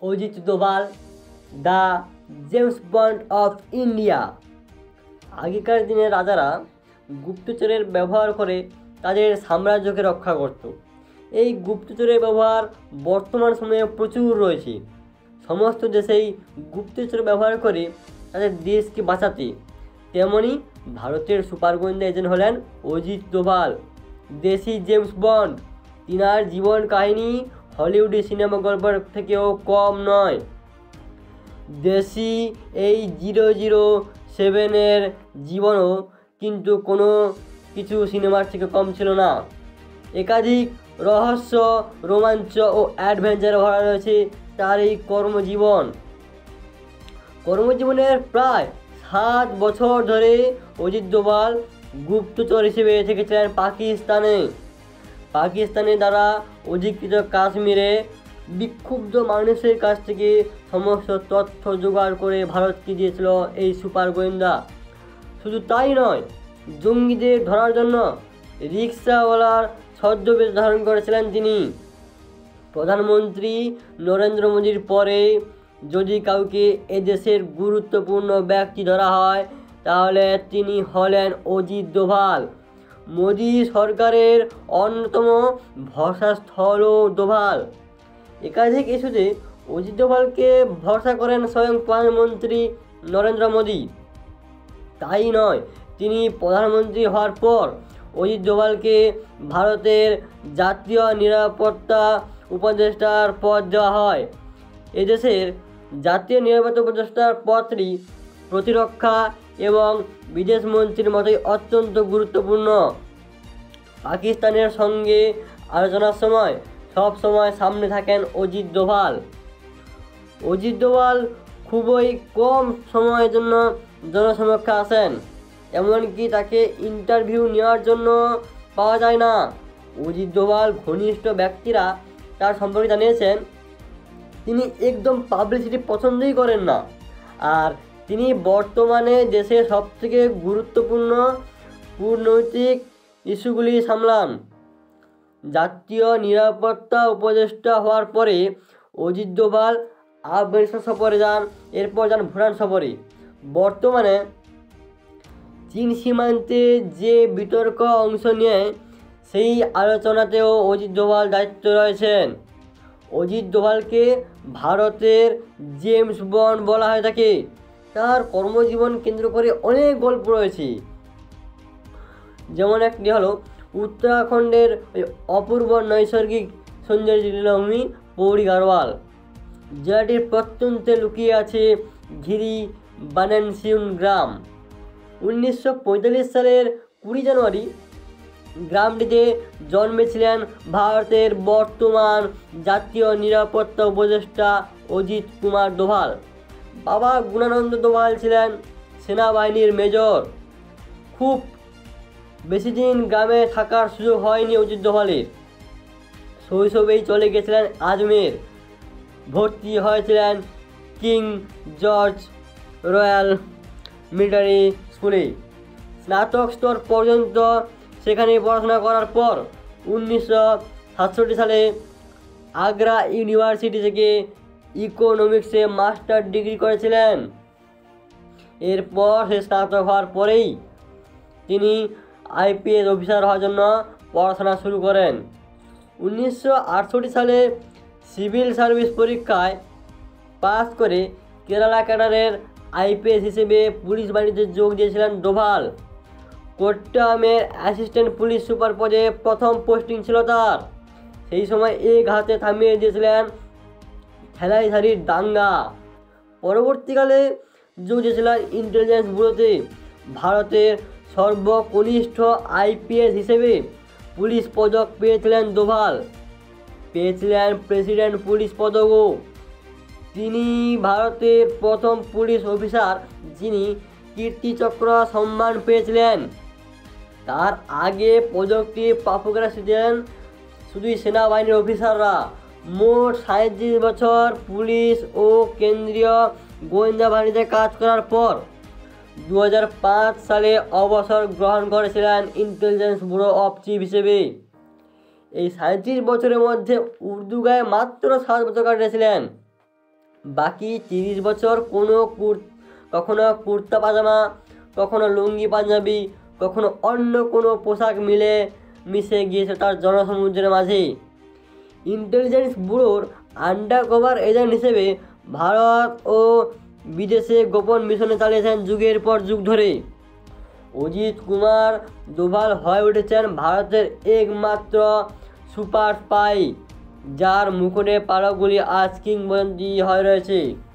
Ajit Doval the James Bond of India. আগেকার দিনে রাজারা গুপ্তচরের ব্যবহার করে তাদের সাম্রাজ্যকে রক্ষা করত। এই গুপ্তচরের ব্যবহার বর্তমান সময়ে প্রচুর রয়েছে। সমস্ত দেশেই গুপ্তচর ব্যবহার করে তাদের দেশকে বাঁচাতে। তেমনি ভারতের সুপার গোয়েন্দা এজেন্ট হলেন অজিত দোভাল, দেশি জেমস বন্ড। তিনার জীবন কাহিনী হলিউডি সিনেমা গল্পের থেকেও কম নয়। দেশি এই 007-এর জীবনও কিন্তু কোনো কিছু সিনেমার থেকে কম ছিল না। একাধিক রহস্য, রোমাঞ্চ ও অ্যাডভেঞ্চার ভরা রয়েছে তার এই কর্মজীবনের প্রায় 7 বছর ধরে অজিত দোভাল গুপ্তচর হিসেবে থেকেছিলেন পাকিস্তানে দ্বারা অধিকৃত কাশ্মীরে বিক্ষুব্ধ মানুষের কাছ থেকে সমস্ত তথ্য জোগাড় করে ভারতকে দিয়েছিল এই সুপার গোয়েন্দা। শুধু তাই নয়, জঙ্গিদের ধরার জন্য রিক্সাওয়ালার ছদ্মবেশ ধারণ করেছিলেন তিনি। প্রধানমন্ত্রী নরেন্দ্র মোদীর পরে যদি কাউকে এদেশের গুরুত্বপূর্ণ ব্যক্তি ধরা হয় তাহলে তিনি হলেন অজিত দোভাল। মোদী সরকারের অন্যতম ভরসাস্থলও দোভাল। একাধিক ইস্যুতে অজিত দোভালকে ভরসা করেন স্বয়ং প্রধানমন্ত্রী নরেন্দ্র মোদী। তাই নয়, তিনি প্রধানমন্ত্রী হওয়ার পর অজিত দোভালকে ভারতের জাতীয় নিরাপত্তা উপদেষ্টার পদ দেওয়া হয়। এদেশের জাতীয় নিরাপত্তা উপদেষ্টার পদটি প্রতিরক্ষা এবং বিদেশ মন্ত্রীর মতোই অত্যন্ত গুরুত্বপূর্ণ। পাকিস্তানের সঙ্গে আলোচনার সময় সব সময় সামনে থাকেন অজিত দোভাল। অজিত দোভাল খুবই কম সময়ের জন্য জনসমক্ষে আসেন, এমনকি তাকে ইন্টারভিউ নেওয়ার জন্য পাওয়া যায় না। অজিত দোভাল ঘনিষ্ঠ ব্যক্তিরা তার সম্পর্কে জানিয়েছেন তিনি একদম পাবলিসিটি পছন্দই করেন না, আর তিনি বর্তমানে দেশের সবথেকে গুরুত্বপূর্ণ কূটনৈতিক ইস্যুগুলি সামলান। জাতীয় নিরাপত্তা উপদেষ্টা হওয়ার পরে অজিত দোভাল আফগানিস্তান সফরে যান, এরপর যান ভুটান সফরে। বর্তমানে চীন সীমান্তে যে বিতর্ক অংশ নিয়ে সেই আলোচনাতেও অজিত দোভাল দায়িত্ব রয়েছেন। অজিত দোভালকে ভারতের জেমস বন্ড বলা হয়ে থাকে। তার কর্মজীবন কেন্দ্র করে অনেক গল্প রয়েছে, যেমন একটি হলো উত্তরাখণ্ডের অপূর্ব নৈসর্গিক সৌন্দর্য লীলাভূমি পৌড়ি গাড়োয়াল। জেলাটির প্রত্যন্তে লুকিয়ে আছে ঘিরি বানেনসিউন গ্রাম। 1945 সালের 20 জানুয়ারি গ্রামটিতে জন্মেছিলেন ভারতের বর্তমান জাতীয় নিরাপত্তা উপদেষ্টা অজিত কুমার দোভাল। বাবা গুণানন্দ দোভাল ছিলেন সেনাবাহিনীর মেজর। খুব বেশি দিন গ্রামে থাকার সুযোগ হয়নি অজিত দোভালের। শৈশবেই চলে গেছিলেন আজমের। ভর্তি হয়েছিলেন কিং জর্জ রয়্যাল মিলিটারি স্কুলে। স্নাতক স্তর পর্যন্ত সেখানে পড়াশোনা করার পর 1967 সালে আগ্রা ইউনিভার্সিটি থেকে ইকোনমিক্সে মাস্টার ডিগ্রি করেছিলেন। এরপর সে স্নাতক হওয়ার পরেই তিনি আইপিএস অফিসার হওয়ার জন্য পড়াশোনা শুরু করেন। 1968 সালে সিভিল সার্ভিস পরীক্ষায় পাস করে কেরালা ক্যাডারের আইপিএস হিসেবে পুলিশ বাহিনীতে যোগ দিয়েছিলেন দোভাল। কোট্টায়ামের অ্যাসিস্ট্যান্ট পুলিশ সুপার পদে প্রথম পোস্টিং ছিল তার। সেই সময় এক হাতে থামিয়ে দিয়েছিলেন থেলাইধারীর দাঙ্গা। পরবর্তীকালে যোগ দিয়েছিলেন ইন্টেলিজেন্স ব্যুরোতে। ভারতের সর্বকনিষ্ঠ আইপিএস হিসেবে পুলিশ পদক পেয়েছিলেন দোভাল। পেয়েছিলেন প্রেসিডেন্ট পুলিশ পদকও। তিনি ভারতের প্রথম পুলিশ অফিসার যিনি কীর্তিচক্র সম্মান পেয়েছিলেন। তার আগে পদকটি প্রাপকরা ছিলেন শুধুই সেনাবাহিনীর অফিসাররা। মোট 37 বছর পুলিশ ও কেন্দ্রীয় গোয়েন্দা বাহিনীতে কাজ করার পর 2005 সালে অবসর গ্রহণ করেছিলেন ইন্টেলিজেন্স ব্যুরো অফ চিফ হিসেবে। এই 37 বছরের মধ্যে উর্দু গায়ে মাত্র 7 বছর কাটিয়েছিলেন। বাকি 30 বছর কখনো কুর্তা পাজামা, কখনো লুঙ্গি পাঞ্জাবি, কখনো অন্য কোনো পোশাক মিশে গিয়েছে তার জনসমুদ্রের মাঝে। ইন্টেলিজেন্স ব্যুরোর আন্ডার কভার এজেন্ট হিসেবে ভারত ও বিদেশে গোপন মিশনে চালিয়েছেন যুগের পর যুগ ধরে। অজিত কুমার দোভাল হয়ে উঠেছেন ভারতের একমাত্র সুপার স্পাই, যার মুখোটে পালকগুলি আজ কিংবদন্তি হয়ে রয়েছে।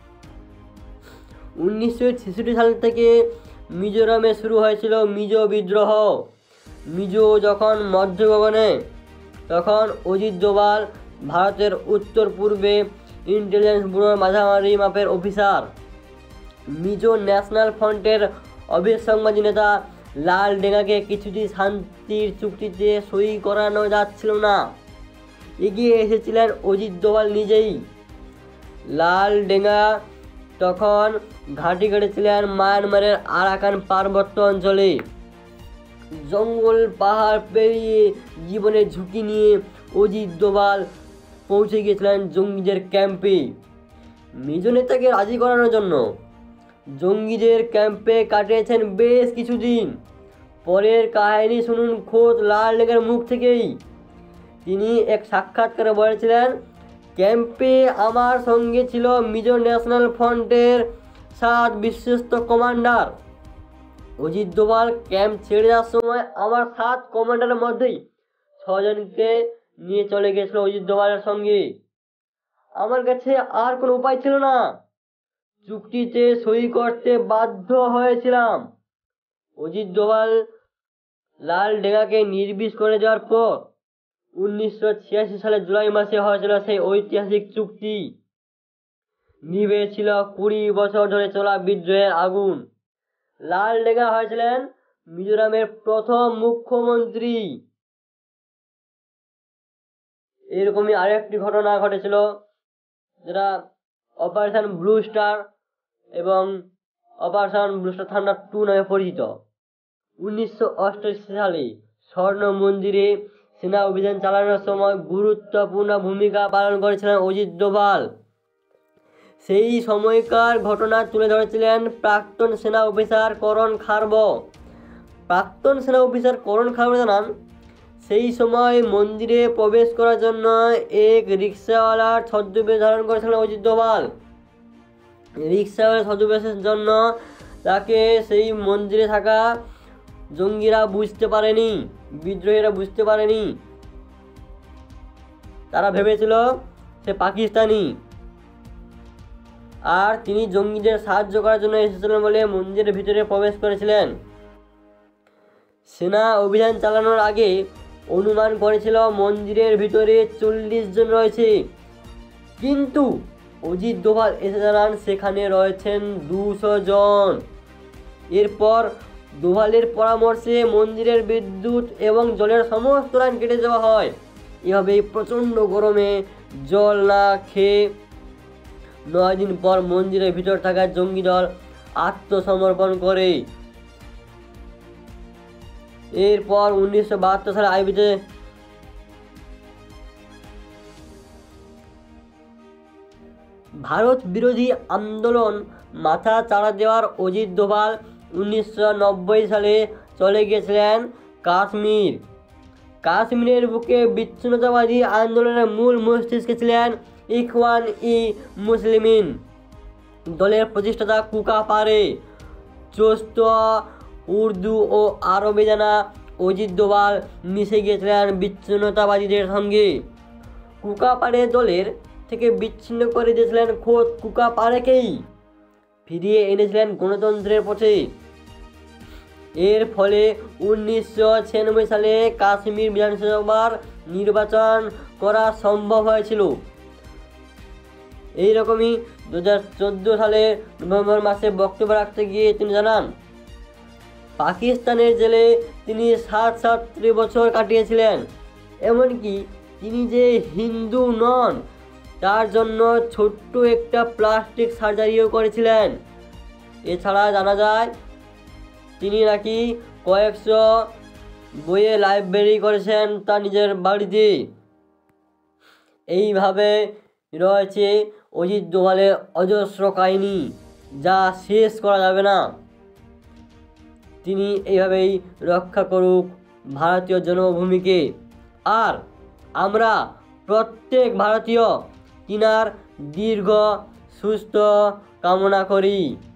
1966 সাল থেকে মিজোরামে শুরু হয়েছিল মিজো বিদ্রোহ। মিজো যখন মধ্য গগনে, তখন অজিত দোভাল ভারতের উত্তর পূর্বে ইন্টেলিজেন্স ব্যুরোর মাঝামাঝি মাপের অফিসার। মিজো ন্যাশনাল ফ্রন্টের অবিসংবাদী নেতা লাল ডেঙ্গাকে কিছুতেই শান্তির চুক্তিতে সই করানো যাচ্ছিল না। এগিয়ে এসেছিলেন অজিত দোভাল নিজেই। লাল ডেঙ্গা তখন ঘাঁটি গড়েছিলেন মায়ানমারের আরাকান পার্বত্য অঞ্চলে। জঙ্গল পাহাড় পেরিয়ে জীবনের ঝুঁকি নিয়ে অজিত দোভাল পৌঁছে গিয়েছিলেন জঙ্গিদের ক্যাম্পে মিজো নেতাকে রাজি করানোর জন্য। জঙ্গিদের ক্যাম্পে কাটিয়েছেন বেশ কিছুদিন। পরের কাহিনী শুনুন খোদ লাল ডেঙ্গার মুখ থেকেই। তিনি এক সাক্ষাৎকারে বলেছিলেন, ক্যাম্পে আমার সঙ্গে ছিল মিজো ন্যাশনাল ফ্রন্টের 7 বিশ্বস্ত কমান্ডার। অজিত দোভাল ক্যাম্প ছেড়ে যাওয়ার সময় আমার 7 কমান্ডারের মধ্যেই 6 জনকে নিয়ে চলে গেছিল অজিত দোভালের সঙ্গে। আমার কাছে আর কোনো উপায় ছিল না, চুক্তিতে সই করতে বাধ্য হয়েছিলাম। অজিত দোভাল লাল ডেঙ্গাকে নির্বিষ করে দেওয়ার পর 1986 সালের জুলাই মাসে হয়েছিল সেই ঐতিহাসিক চুক্তি। নিভেছিল 20 বছর ধরে চলা বিদ্রোহের আগুন। লাল ডেঙ্গা হয়েছিলেন মিজোরামের প্রথম মুখ্যমন্ত্রী। এরকমই আরেকটি ঘটনা ঘটেছিল, যেটা অপারেশন ব্লু স্টার এবং অপারেশন ব্লু স্টার থান্ডার 2 নামে পরিচিত। 1988 সালে স্বর্ণ মন্দিরে সেনা অভিযান চালানোর সময় গুরুত্বপূর্ণ ভূমিকা পালন করেছিলেন অজিত দোভাল। সেই সময়কার ঘটনা তুলে ধরেছিলেন প্রাক্তন সেনা অফিসার করণ খারব। প্রাক্তন সেনা অফিসার করণ খারব জানান, সেই সময় মন্দিরে প্রবেশ করার জন্য এক রিক্সাওয়ালার ছদ্মবেশ ধারণ করেছিলেন অজিত দোভাল। রিক্সাওয়ালার ছদ্মবেশের জন্য তাকে সেই মন্দিরে থাকা জঙ্গিরা বুঝতে পারেনি, বিদ্রোহীরা বুঝতে পারেনি। তারা ভেবেছিল সে পাকিস্তানি, আর তিনি জঙ্গিদের সাহায্য করার জন্য এসেছিলেন বলে মন্দিরের ভিতরে প্রবেশ করেছিলেন। সেনা অভিযান চালানোর আগে অনুমান করেছিল মন্দিরের ভিতরে 40 জন রয়েছে, কিন্তু অজিত দোভাল এসে জানান সেখানে রয়েছেন 200 জন। এরপর দোভালের পরামর্শে মন্দিরের বিদ্যুৎ এবং জলের সমস্ত লাইন কেটে দেওয়া হয়। এভাবেই প্রচণ্ড গরমে জল না খেয়ে 9 দিন পর মন্দিরের ভিতর থাকা জঙ্গি দল আত্মসমর্পণ করে। এরপর 1972 সালে আইবিতে ভারত বিরোধী আন্দোলন মাথা চাড়া দেওয়ার অজিত দোভাল 1990 সালে চলে গিয়েছিলেন কাশ্মীর। কাশ্মীরের বুকে বিচ্ছিন্নতাবাদী আন্দোলনের মূল মস্তিষ্কে ছিলেন ইখওয়ান-ই-মুসলিমিন দলের প্রতিষ্ঠাতা কুকা পারে। চোস্ত উর্দু ও আরবি জানা অজিত দোভাল মিশে গিয়েছিলেন বিচ্ছিন্নতাবাদীদের সঙ্গে। কুকা পারে দলের থেকে বিচ্ছিন্ন করে দিয়েছিলেন খোদ কুকা পারেকেই, ফিরিয়ে এনেছিলেন গণতন্ত্রের পথে। এর ফলে 1996 সালে কাশ্মীর বিধানসভার নির্বাচন করা সম্ভব হয়েছিল। এইরকমই 2014 সালের নভেম্বর মাসে বক্তব্য রাখতে গিয়ে তিনি জানান, পাকিস্তানের জেলে তিনি 67 বছর কাটিয়েছিলেন। এমনকি তিনি যে হিন্দু নন তার জন্য ছোট্ট একটা প্লাস্টিক সার্জারিও করেছিলেন। এছাড়া জানা যায় তিনি নাকি কয়েকশো বইয়ে লাইব্রেরি করেছেন তার নিজের বাড়িতে। এইভাবে রয়েছে অজিত দোভালের অজস্র কাহিনী, যা শেষ করা যাবে না। তিনি এইভাবেই রক্ষা করুক ভারতীয় জন্মভূমিকে। আর আমরা প্রত্যেক ভারতীয় তিনার দীর্ঘ সুস্থ কামনা করি।